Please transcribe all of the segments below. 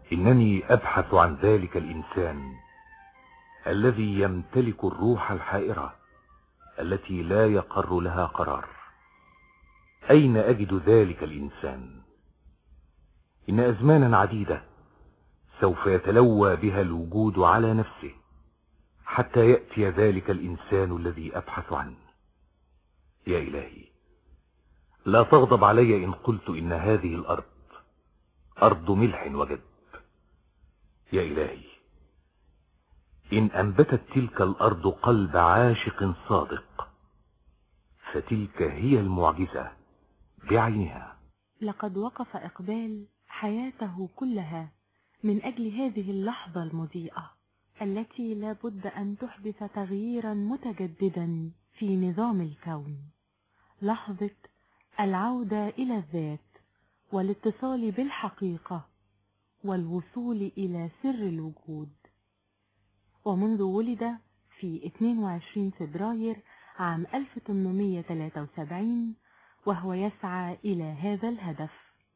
إنني أبحث عن ذلك الإنسان الذي يمتلك الروح الحائرة التي لا يقر لها قرار. أين أجد ذلك الإنسان؟ إن أزمانا عديدة سوف يتلوى بها الوجود على نفسه حتى يأتي ذلك الإنسان الذي أبحث عنه. يا إلهي، لا تغضب علي إن قلت إن هذه الأرض أرض ملح وجد. يا إلهي، إن أنبتت تلك الأرض قلب عاشق صادق فتلك هي المعجزة بعينها. لقد وقف إقبال حياته كلها من أجل هذه اللحظة المضيئة التي لا بد أن تحدث تغييرا متجددا في نظام الكون، لحظة العودة إلى الذات والاتصال بالحقيقة والوصول إلى سر الوجود. ومنذ ولد في 22 فبراير عام 1873 وهو يسعى إلى هذا الهدف.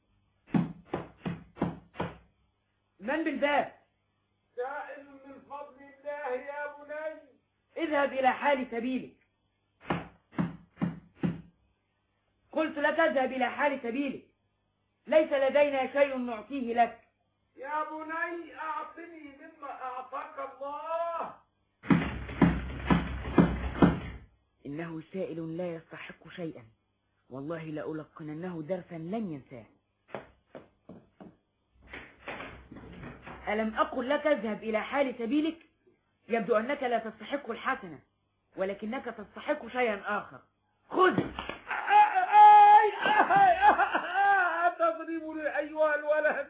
من بالباب؟ سائل من فضل الله يا بني. اذهب إلى حال سبيلك. قلت لك اذهب إلى حال سبيلك، ليس لدينا شيء نعطيه لك. يا بني أعطني مما أعطاك الله. إنه سائل لا يستحق شيئا، والله لألقننه درسا لن ينساه. ألم أقل لك اذهب إلى حال سبيلك؟ يبدو أنك لا تستحق الحسنة، ولكنك تستحق شيئا آخر. خذ. تضربني أيها الولد.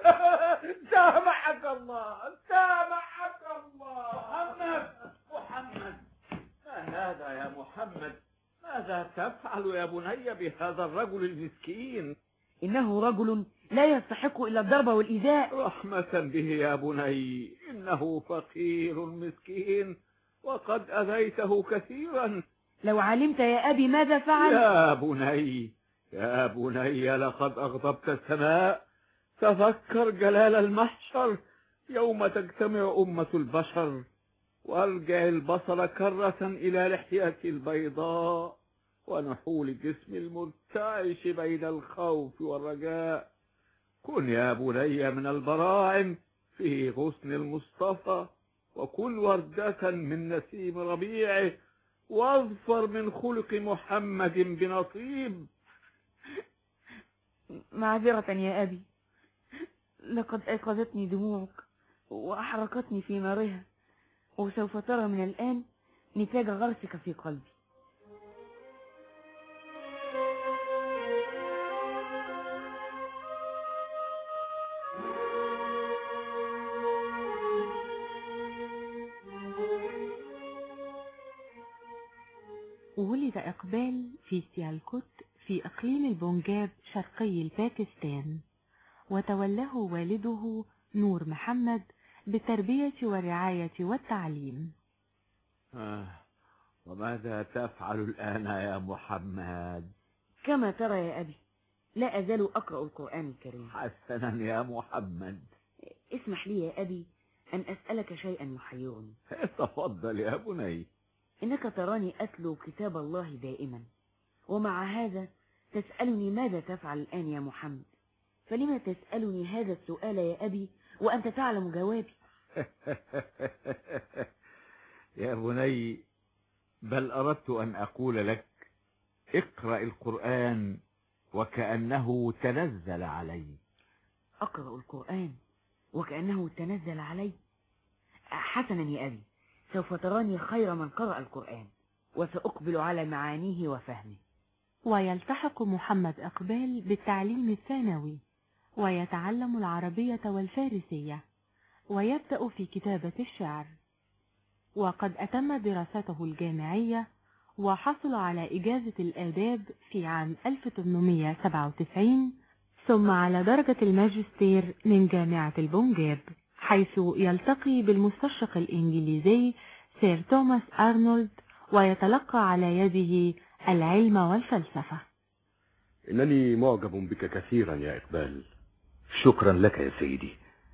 سامحك الله، سامحك الله. محمد، ما هذا يا محمد؟ ماذا تفعل يا بني بهذا الرجل المسكين؟ إنه رجل لا يستحق إلا الضرب والإيذاء. رحمة به يا بني، إنه فقير مسكين وقد أذيته كثيرا. لو علمت يا أبي ماذا فعل. يا بني، يا بني، لقد أغضبت السماء. تذكر جلال المحشر يوم تجتمع أمة البشر، وارجع البصر كرة إلى لحيتي البيضاء ونحول جسمي المرتعش بين الخوف والرجاء. كن يا بني من البراعم في غصن المصطفى، وكن وردة من نسيم ربيعه، واظفر من خلق محمد بنصيب. معذرة يا أبي، لقد أيقظتني دموعك وأحرقتني في نارها، وسوف ترى من الآن نتاج غرسك في قلبي. ولد إقبال في سيالكوت في إقليم البنجاب شرقي الباكستان، وتولاه والده نور محمد بالتربية والرعاية والتعليم. وماذا تفعل الآن يا محمد؟ كما ترى يا أبي، لا أزال أقرأ القرآن الكريم. حسنا يا محمد. اسمح لي يا أبي أن أسألك شيئا يحيرني. تفضل يا بني. إنك تراني أتلو كتاب الله دائما، ومع هذا تسألني ماذا تفعل الآن يا محمد، فلما تسألني هذا السؤال يا أبي وأنت تعلم جوابي؟ يا بني، بل أردت أن أقول لك اقرأ القرآن وكأنه تنزل علي. أقرأ القرآن وكأنه تنزل علي؟ حسنا يا أبي، سوف تراني خير من قرأ القرآن، وسأقبل على معانيه وفهمه. ويلتحق محمد إقبال بالتعليم الثانوي، ويتعلم العربية والفارسية، ويبدأ في كتابة الشعر. وقد أتم دراسته الجامعية وحصل على إجازة الآداب في عام 1897، ثم على درجة الماجستير من جامعة البنجاب، حيث يلتقي بالمستشرق الإنجليزي سير توماس أرنولد ويتلقى على يده العلم والفلسفة. إنني معجب بك كثيرا يا إقبال. شكرا لك يا سيدي.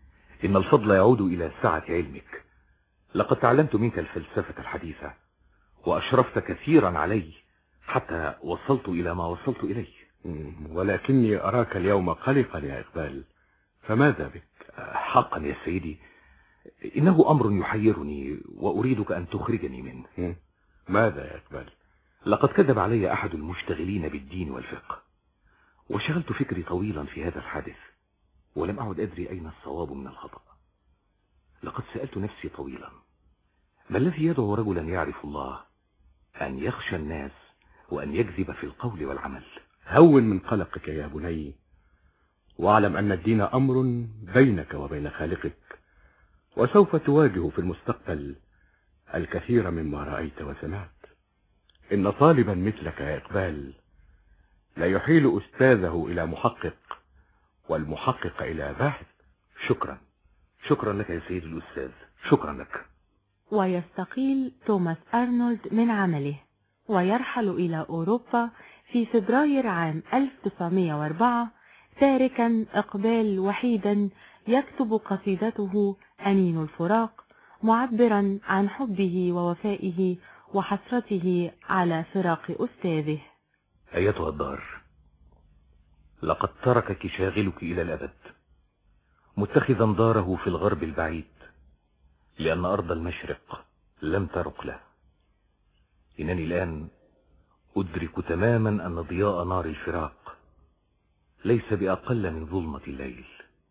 إن الفضل يعود إلى سعة علمك. لقد تعلمت منك الفلسفة الحديثة وأشرفت كثيرا علي حتى وصلت إلى ما وصلت إليه. ولكني أراك اليوم قلقا يا إقبال، فماذا بك؟ حقا يا سيدي، إنه أمر يحيرني وأريدك أن تخرجني منه. ماذا يا إقبال؟ لقد كذب علي أحد المشتغلين بالدين والفقه، وشغلت فكري طويلا في هذا الحادث، ولم أعد أدري أين الصواب من الخطأ. لقد سألت نفسي طويلا: ما الذي يدعو رجلا يعرف الله أن يخشى الناس وأن يكذب في القول والعمل؟ هون من قلقك يا بني، واعلم أن الدين أمر بينك وبين خالقك، وسوف تواجه في المستقبل الكثير مما رأيت وسمعت. إن طالبا مثلك يا إقبال لا يحيل أستاذه إلى محقق، والمحقق إلى باحث. شكرا لك يا سيدي الأستاذ، شكرا لك. ويستقيل توماس أرنولد من عمله ويرحل إلى أوروبا في فبراير عام 1904، تاركا إقبال وحيدا يكتب قصيدته أنين الفراق، معبرا عن حبه ووفائه وحسرته على فراق أستاذه. أيتها الدار، لقد تركك شاغلك إلى الأبد، متخذا داره في الغرب البعيد، لأن أرض المشرق لم ترق له. إنني الآن أدرك تماما أن ضياء نار الفراق ليس بأقل من ظلمة الليل.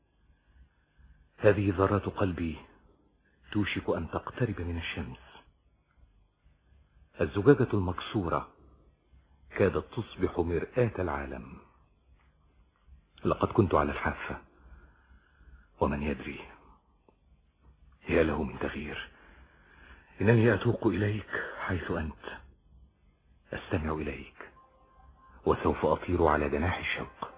هذه ذرات قلبي توشك أن تقترب من الشمس. الزجاجة المكسورة كادت تصبح مرآة العالم. لقد كنت على الحافة، ومن يدري، يا له من تغيير. إنني أتوق إليك حيث أنت، أستمع إليك، وسوف أطير على جناح الشوق.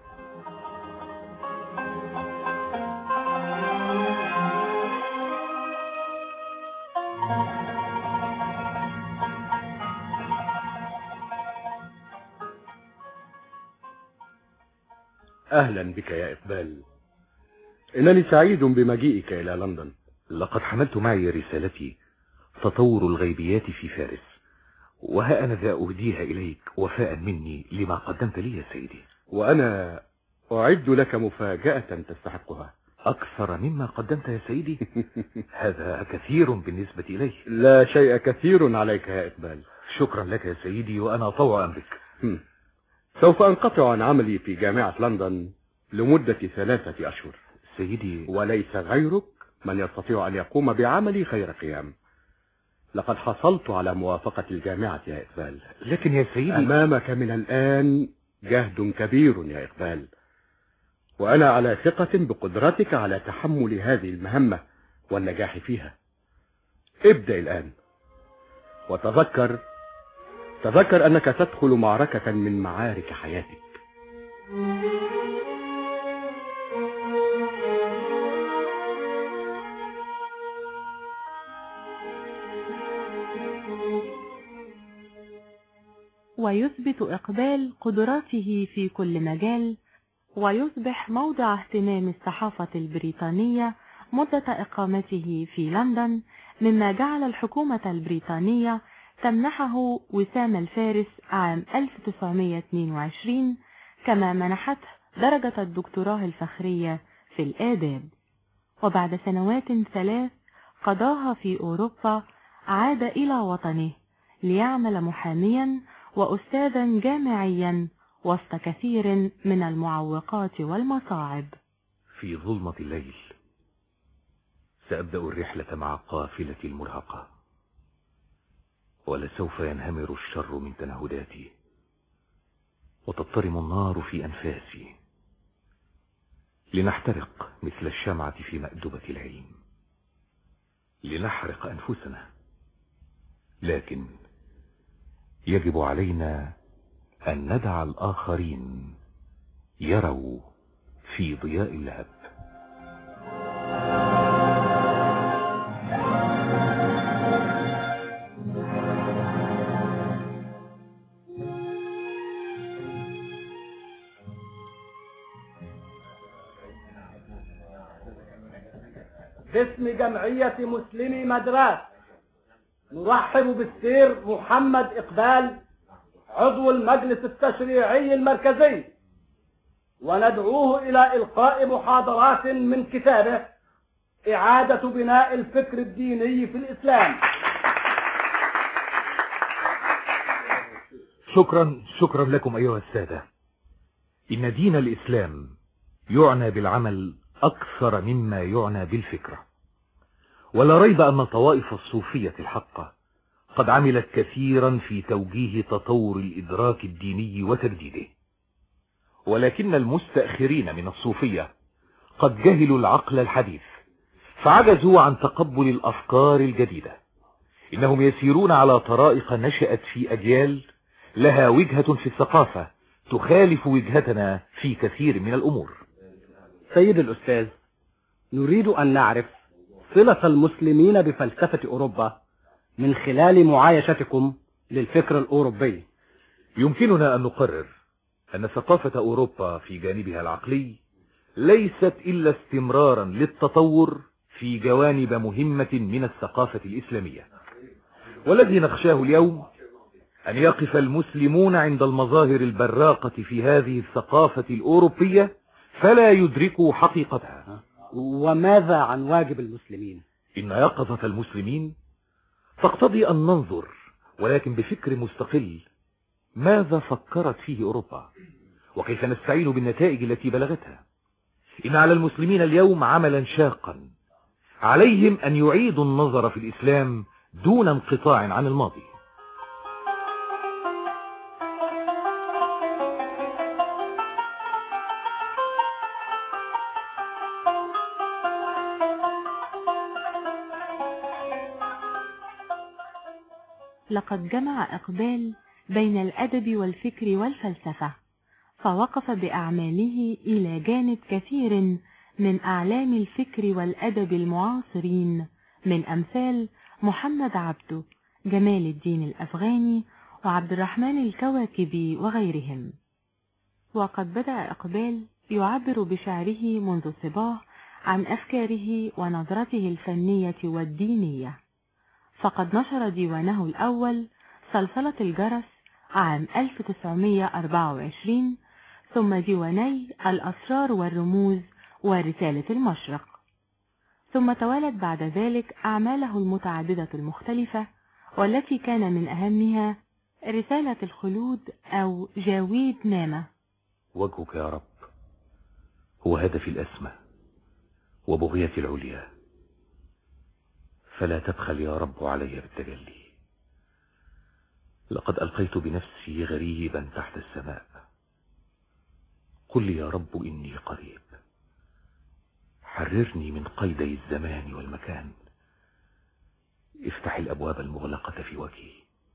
أهلا بك يا إقبال، إنني سعيد بمجيئك إلى لندن. لقد حملت معي رسالتي تطور الغيبيات في فارس، وها أنا ذا أهديها إليك وفاء مني لما قدمت لي يا سيدي. وأنا أعد لك مفاجأة تستحقها. أكثر مما قدمت يا سيدي؟ هذا كثير بالنسبة إلي. لا شيء كثير عليك يا إقبال. شكرا لك يا سيدي، وأنا طوع أمرك. سوف أنقطع عن عملي في جامعة لندن لمدة 3 أشهر سيدي، وليس غيرك من يستطيع أن يقوم بعملي خير قيام. لقد حصلت على موافقة الجامعة يا إقبال. لكن يا سيدي، أمامك من الآن جهد كبير يا إقبال، وأنا على ثقة بقدرتك على تحمل هذه المهمة والنجاح فيها. ابدأ الآن، وتذكر أنك تدخل معركة من معارك حياتك. ويثبت إقبال قدراته في كل مجال، ويصبح موضع اهتمام الصحافة البريطانية مدة إقامته في لندن، مما جعل الحكومة البريطانية تمنحه وسام الفارس عام 1922، كما منحته درجة الدكتوراه الفخرية في الآداب. وبعد سنوات 3 قضاها في أوروبا، عاد إلى وطنه ليعمل محاميا وأستاذا جامعيا وسط كثير من المعوقات والمصاعب. في ظلمة الليل سأبدأ الرحلة مع قافلتي المرهقة، ولسوف ينهمر الشر من تنهداتي، وتضطرم النار في أنفاسي، لنحترق مثل الشمعة في مأدبة العلم، لنحرق أنفسنا. لكن يجب علينا أن ندع الآخرين يروا في ضياء اللهب. باسم جمعية مسلمي مدراس نرحب بالسير محمد إقبال عضو المجلس التشريعي المركزي، وندعوه إلى إلقاء محاضرات من كتابه إعادة بناء الفكر الديني في الإسلام. شكرا لكم أيها السادة. إن دين الإسلام يعنى بالعمل أكثر مما يعنى بالفكرة، ولا ريب أن الطوائف الصوفية الحقة قد عملت كثيرا في توجيه تطور الإدراك الديني وتجديده، ولكن المستأخرين من الصوفية قد جهلوا العقل الحديث فعجزوا عن تقبل الأفكار الجديدة. إنهم يسيرون على طرائق نشأت في أجيال لها وجهة في الثقافة تخالف وجهتنا في كثير من الأمور. سيد الأستاذ، نريد أن نعرف صلة المسلمين بفلسفة أوروبا من خلال معايشتكم للفكر الأوروبي. يمكننا أن نقرر أن ثقافة أوروبا في جانبها العقلي ليست إلا استمرارا للتطور في جوانب مهمة من الثقافة الإسلامية، والذي نخشاه اليوم أن يقف المسلمون عند المظاهر البراقة في هذه الثقافة الأوروبية فلا يدركوا حقيقتها. وماذا عن واجب المسلمين؟ إن يقظة المسلمين تقتضي أن ننظر، ولكن بفكر مستقل، ماذا فكرت فيه أوروبا وكيف نستعين بالنتائج التي بلغتها. إن على المسلمين اليوم عملا شاقا، عليهم أن يعيدوا النظر في الإسلام دون انقطاع عن الماضي. لقد جمع إقبال بين الأدب والفكر والفلسفة، فوقف بأعماله إلى جانب كثير من أعلام الفكر والأدب المعاصرين، من أمثال محمد عبده، جمال الدين الأفغاني، وعبد الرحمن الكواكبي وغيرهم. وقد بدأ إقبال يعبر بشعره منذ الصباه عن أفكاره ونظرته الفنية والدينية، فقد نشر ديوانه الأول سلسلة الجرس عام 1924، ثم ديواني الأسرار والرموز ورسالة المشرق، ثم توالت بعد ذلك أعماله المتعددة المختلفة، والتي كان من أهمها رسالة الخلود أو جاويد نامة. وجهك يا رب هو هدفي الأسمى وبغيتي العليا، فلا تبخل يا رب علي بالتجلي. لقد ألقيت بنفسي غريبا تحت السماء، قل لي يا رب إني قريب. حررني من قيدي الزمان والمكان، افتح الأبواب المغلقة في وجهي،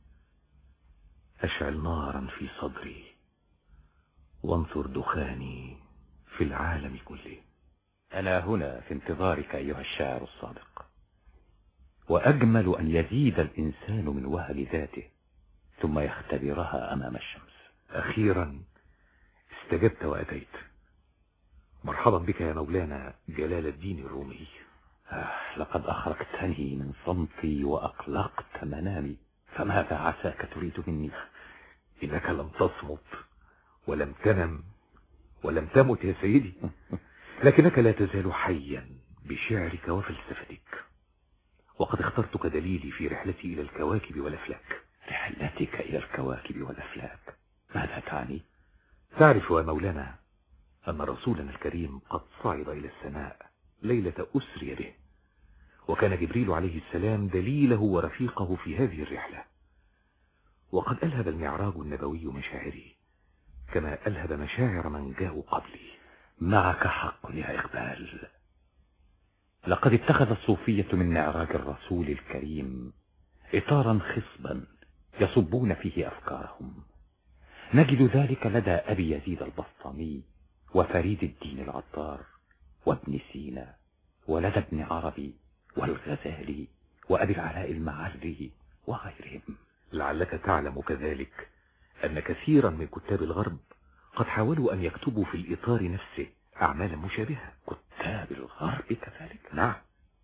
أشعل نارا في صدري، وانثر دخاني في العالم كله. أنا هنا في انتظارك أيها الشاعر الصادق، وأجمل أن يزيد الإنسان من وهن ذاته ثم يختبرها أمام الشمس. أخيرا استجبت وأتيت. مرحبا بك يا مولانا جلال الدين الرومي. لقد أخرجتني من صمتي وأقلقت منامي، فماذا عساك تريد مني؟ إنك لم تصمت ولم تنم ولم تمت يا سيدي، لكنك لا تزال حيا بشعرك وفلسفتك، وقد اخترتك دليلي في رحلتي إلى الكواكب والأفلاك. رحلتك إلى الكواكب والأفلاك ماذا تعني؟ تعرف يا مولانا أن رسولنا الكريم قد صعد إلى السماء ليلة أسري به، وكان جبريل عليه السلام دليله ورفيقه في هذه الرحلة، وقد ألهب المعراج النبوي مشاعري كما ألهب مشاعر من جاءوا قبلي. معك حق يا إقبال، لقد اتخذ الصوفية من معراج الرسول الكريم إطارا خصبا يصبون فيه أفكارهم. نجد ذلك لدى أبي يزيد البسطامي وفريد الدين العطار وابن سينا، ولدى ابن عربي والغزالي وأبي العلاء المعري وغيرهم. لعلك تعلم كذلك أن كثيرا من كتاب الغرب قد حاولوا أن يكتبوا في الإطار نفسه أعمالا مشابهة. كتاب الغرب كذلك؟ نعم،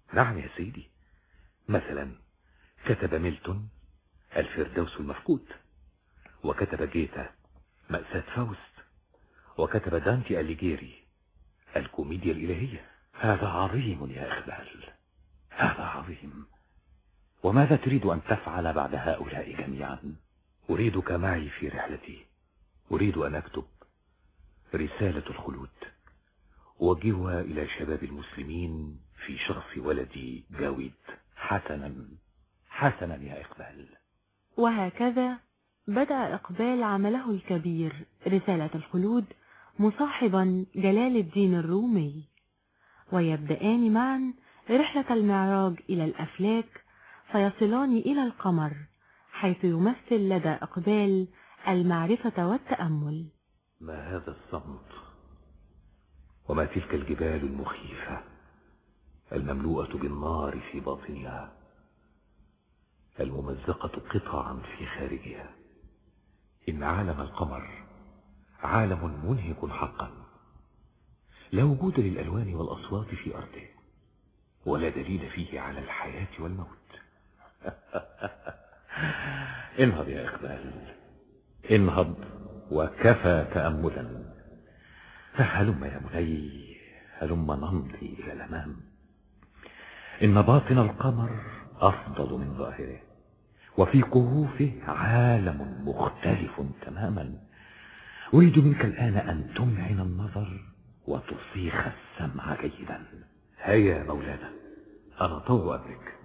نعم يا سيدي. مثلا كتب ميلتون الفردوس المفقود، وكتب جيتا مأساة فاوست، وكتب دانتي أليجيري الكوميديا الإلهية. هذا عظيم يا إقبال، هذا عظيم. وماذا تريد أن تفعل بعد هؤلاء جميعا؟ أريدك معي في رحلتي. أريد أن أكتب رسالة الخلود أوجهها إلى شباب المسلمين في شرف ولدي جاويد. حسنا حسنا يا إقبال. وهكذا بدأ إقبال عمله الكبير رسالة الخلود مصاحبا جلال الدين الرومي، ويبدأان معا رحلة المعراج إلى الأفلاك، فيصلان إلى القمر، حيث يمثل لدى إقبال المعرفة والتأمل. ما هذا الصمت، وما تلك الجبال المخيفة المملوءة بالنار في باطنها، الممزقة قطعا في خارجها. إن عالم القمر عالم منهك حقا، لا وجود للألوان والأصوات في أرضه، ولا دليل فيه على الحياة والموت. انهض يا إقبال، انهض، وكفى تأملا. هلم يا بني، هلم نمضي إلى الأمام. إن باطن القمر أفضل من ظاهره، وفي كهوفه عالم مختلف تماما. أريد منك الآن أن تمعن النظر وتصيخ السمع جيدا. هيا يا مولانا، أنا طوع أمرك.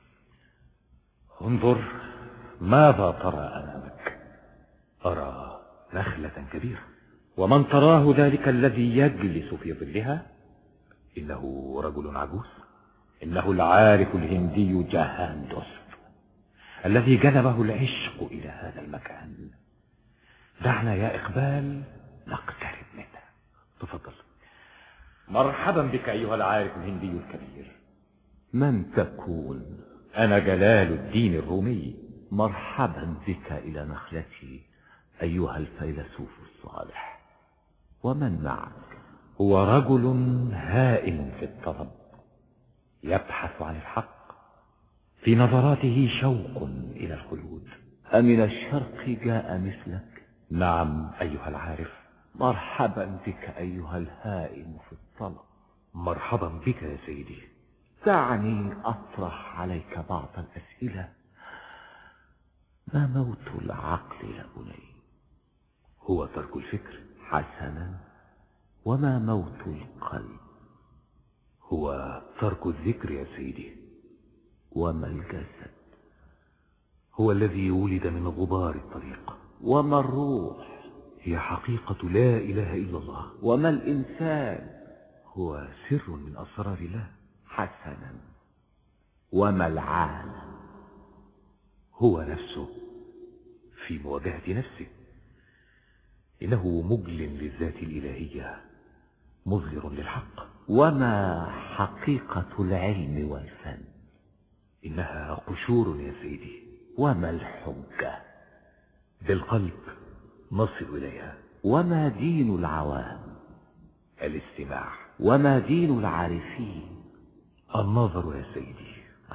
انظر، ماذا ترى أمامك؟ أرى نخلة كبيرة. ومن تراه ذلك الذي يجلس في ظلها؟ إنه رجل عجوز. إنه العارف الهندي جاهان دوست، الذي جذبه العشق إلى هذا المكان. دعنا يا إقبال نقترب منه. تفضل. مرحبا بك أيها العارف الهندي الكبير. من تكون؟ أنا جلال الدين الرومي. مرحبا بك إلى نخلتي أيها الفيلسوف الصالح. ومن معك؟ هو رجل هائم في الطلب، يبحث عن الحق، في نظراته شوق إلى الخلود. أمن الشرق جاء مثلك؟ نعم أيها العارف. مرحبا بك أيها الهائم في الطلب. مرحبا بك يا سيدي. دعني أطرح عليك بعض الأسئلة. ما موت العقل يا بني؟ هو ترك الفكر. حسنا، وما موت القلب؟ هو ترك الذكر يا سيدي. وما الجسد؟ هو الذي ولد من غبار الطريق. وما الروح؟ هي حقيقة لا إله إلا الله. وما الإنسان؟ هو سر من أسرار الله. حسنا، وما العالم؟ هو نفسه في مواجهة نفسه. إنه مجل للذات الإلهية، مظهر للحق. وما حقيقة العلم والفن؟ إنها قشور يا سيدي. وما الحجة؟ بالقلب نصل إليها. وما دين العوام؟ الاستماع. وما دين العارفين؟ النظر يا سيدي.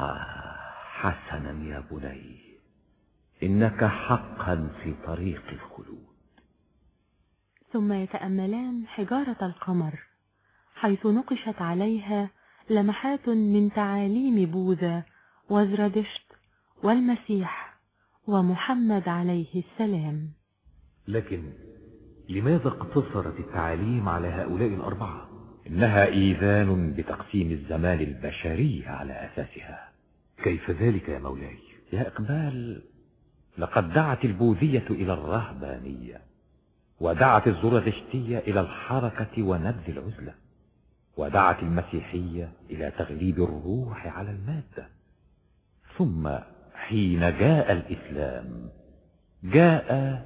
حسنا يا بني، إنك حقا في طريق الخلود. ثم يتأملان حجارة القمر، حيث نقشت عليها لمحات من تعاليم بوذا وزرادشت والمسيح ومحمد عليه السلام. لكن لماذا اقتصرت التعاليم على هؤلاء الأربعة؟ إنها إيذان بتقسيم الزمان البشري على أساسها. كيف ذلك يا مولاي؟ يا إقبال، لقد دعت البوذية إلى الرهبانية، ودعت الزرادشتية إلى الحركة ونبذ العزلة، ودعت المسيحية إلى تغليب الروح على المادة. ثم حين جاء الإسلام جاء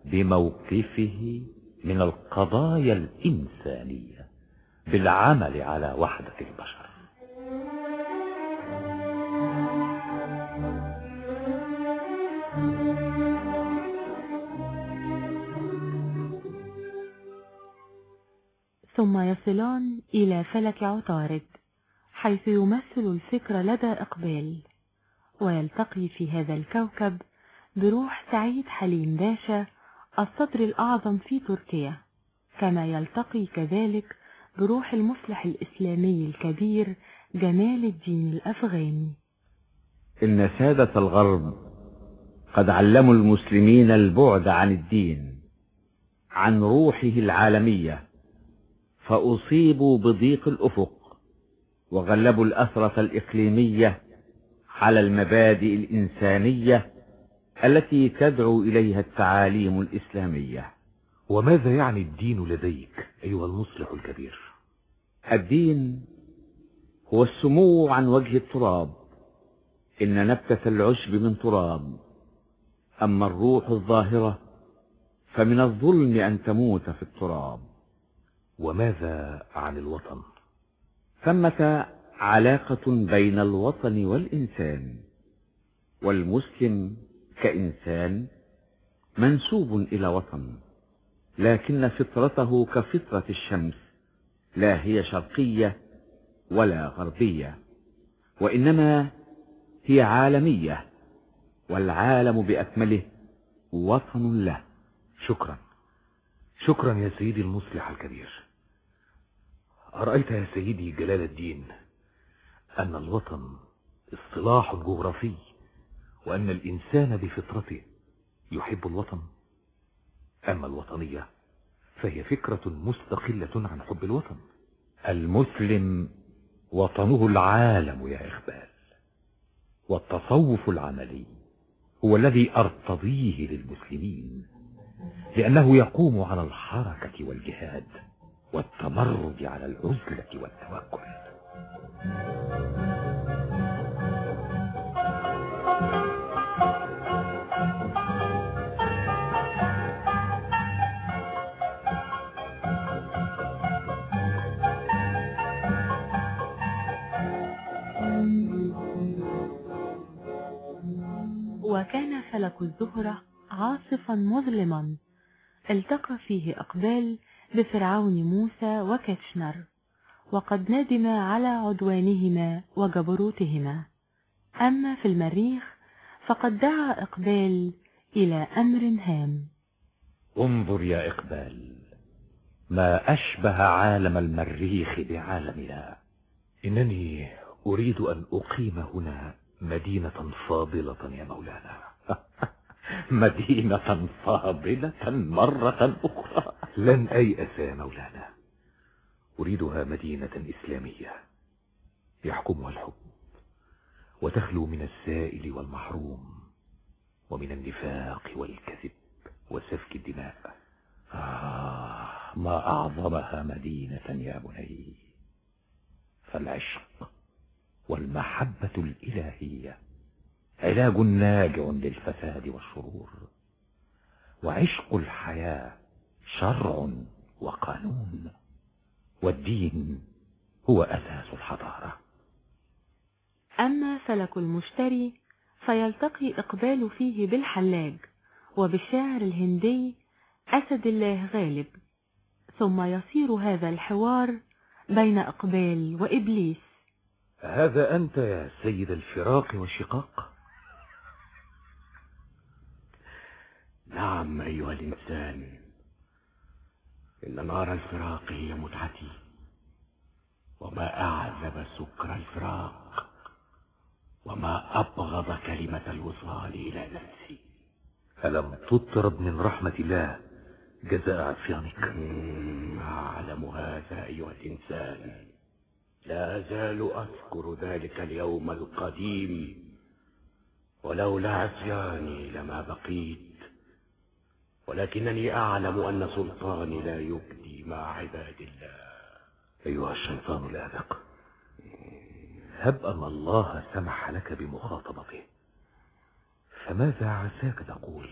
بموقفه من القضايا الإنسانية بالعمل على وحدة البشر. ثم يصلان إلى فلك عطارد، حيث يمثل الفكر لدى إقبال، ويلتقي في هذا الكوكب بروح سعيد حليم باشا الصدر الأعظم في تركيا، كما يلتقي كذلك بروح المصلح الإسلامي الكبير جمال الدين الأفغاني. إن سادة الغرب قد علموا المسلمين البعد عن الدين، عن روحه العالمية، فأصيبوا بضيق الأفق، وغلبوا الأثرة الإقليمية على المبادئ الإنسانية التي تدعو إليها التعاليم الإسلامية. وماذا يعني الدين لديك أيها المصلح الكبير؟ الدين هو السمو عن وجه التراب، إن نبتة العشب من تراب، أما الروح الظاهرة فمن الظلم أن تموت في التراب. وماذا عن الوطن؟ ثمة علاقة بين الوطن والإنسان، والمسلم كإنسان منسوب إلى وطن، لكن فطرته كفطرة الشمس، لا هي شرقية ولا غربية، وإنما هي عالمية، والعالم بأكمله وطن له. شكرا شكرا يا سيدي المصلح الكبير. أرأيت يا سيدي جلال الدين أن الوطن اصطلاح جغرافي، وأن الإنسان بفطرته يحب الوطن، أما الوطنية فهي فكرة مستقلة عن حب الوطن. المسلم وطنه العالم يا إقبال، والتصوف العملي هو الذي أرتضيه للمسلمين، لأنه يقوم على الحركة والجهاد والتمرد على العزلة والتوكل. وكان فلك الزهرة عاصفا مظلما التقى فيه إقبال بفرعون موسى وكتشنر، وقد ندم على عدوانهما وجبروتهما. أما في المريخ فقد دعا إقبال إلى أمر هام. انظر يا إقبال، ما أشبه عالم المريخ بعالمنا. إنني أريد أن أقيم هنا مدينة فاضلة يا مولانا. مدينة فاضلة مرة أخرى؟ لن أيأس يا مولانا، أريدها مدينة إسلامية يحكمها الحب، وتخلو من السائل والمحروم، ومن النفاق والكذب وسفك الدماء. ما أعظمها مدينة يا بني، فالعشق والمحبة الإلهية علاج ناجع للفساد والشرور، وعشق الحياة شرع وقانون، والدين هو أساس الحضارة. أما فلك المشتري فيلتقي إقبال فيه بالحلاج وبالشاعر الهندي أسد الله غالب، ثم يصير هذا الحوار بين إقبال وإبليس. هذا أنت يا سيد الفراق والشقاق؟ نعم أيها الإنسان، إن نار الفراق هي متعتي، وما أعذب سكر الفراق، وما أبغض كلمة الوصال إلى نفسي. ألم تطرد من رحمة الله جزاء عصيانك؟ أعلم هذا أيها الإنسان، لا أزال أذكر ذلك اليوم القديم، ولولا عصياني لما بقيت، ولكنني أعلم أن سلطاني لا يبدي مع عباد الله. أيها الشيطان الآبق، هب أن الله سمح لك بمخاطبته، فماذا عساك تقول؟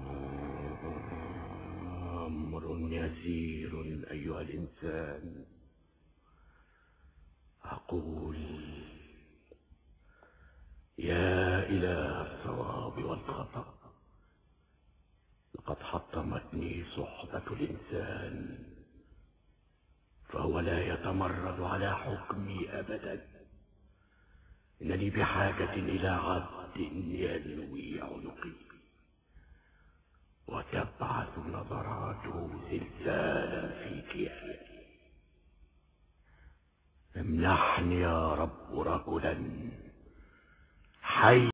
أمر يسير أيها الإنسان. أقول: يا إله الصواب والخطأ، لقد حطمتني صحبة الإنسان، فهو لا يتمرد على حكمي أبدا، إنني بحاجة إلى عبد يلوي عنقي وتبعث نظراته زلزالا في كياني. امنحني يا رب رجلا حي